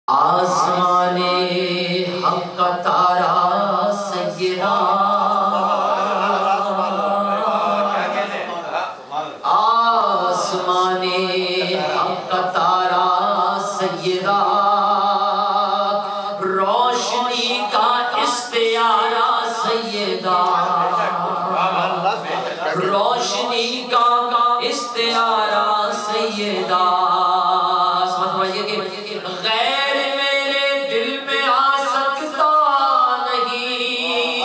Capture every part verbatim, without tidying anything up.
آسمان حق کا تارا سیدہ، آسمان حق کا تارا سیدہ، روشنی کا استعارہ سیدہ، روشنی کا استعارہ سیدہ۔ غیر میرے دل میں آ سکتا نہیں،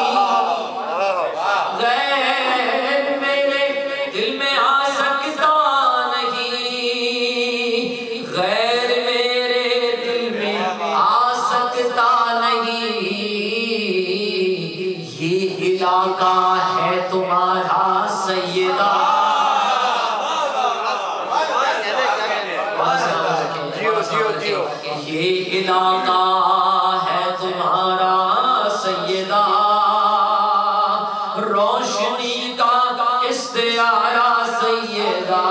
غیر میرے دل میں آ سکتا نہیں، غیر میرے دل میں آ سکتا نہیں، یہ علاقہ ہے تمہارا سیدہ۔ یہ علاقہ ہے تمہارا سیدہ، روشنی کا استعارہ سیدہ،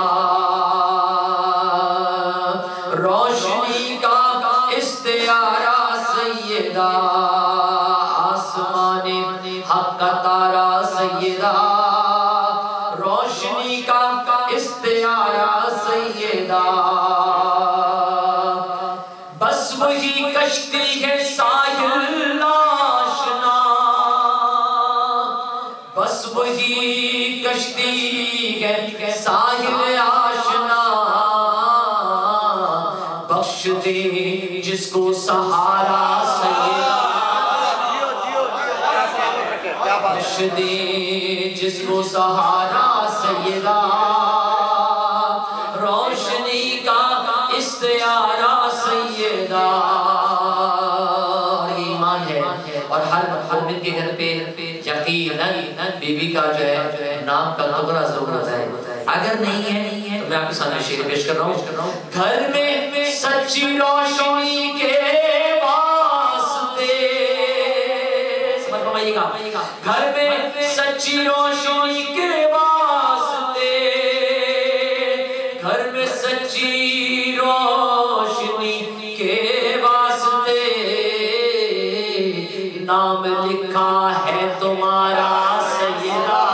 روشنی کا استعارہ سیدہ، آسمان حق کا تارا سیدہ، روشنی کا استعارہ سیدہ۔ بس وہی کشتی ہے ساحل آشنا، بس وہی کشتی ہے ساحل آشنا، بخش دے جس کو سہارا سیدہ، بخش دے جس کو سہارا سیدہ، روشنی کا استعارہ سیدہ۔ ایمان ہے اور ہر مومن کے گھر پہ یقیناً بی بی کا جو ہے نام کا ٹکڑا ضرور ہوتا ہے، اگر نہیں ہے تو میں آپ کے سامنے شعر پیش کر رہا ہوں۔ گھر میں سچی روشنی کے واسطے، سمجھ فرمائیے گا، گھر میں سچی روشنی کے واسطے، گھر میں سچی روشنی کے واسطے، نام لکھا ہے تمہارا سیدہ،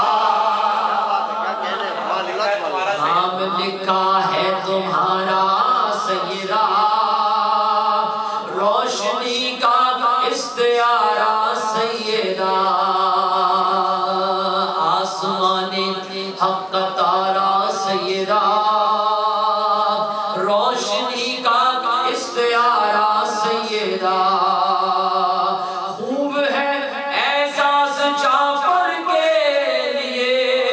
نام لکھا ہے تمہارا سیدہ، روشنی کا استعارہ سیدہ، آسمان حق کا تارا سیدہ، روشنی کا استعارہ سیدہ۔ خوب ہے اعزاز جعفر کے لیے،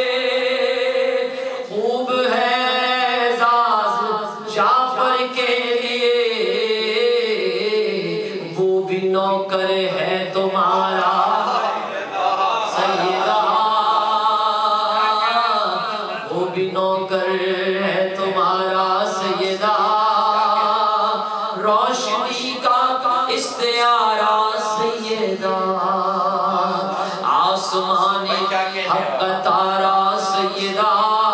خوب ہے اعزاز جعفر کے لیے، وہ بھی نوکر ہے تمہارا سیدہ، وہ بھی نوکر ہے تمہارا سیدہ، روشنی کا استعارہ سیدہ، آسمان حق کا تارا سیدہ،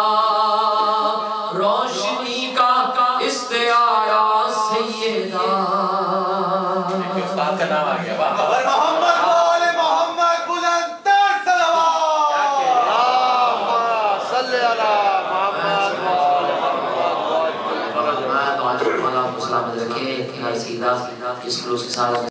روشنی کا استعارہ سیدہ۔ استاد کا نام آ گیا، محمد وآل محمد بلند تر صلوات، صلی علی محمد وآل محمد۔ میں تو آج مولا مسلم رکھے کہ ہر سیدہ اس روز کے ساتھ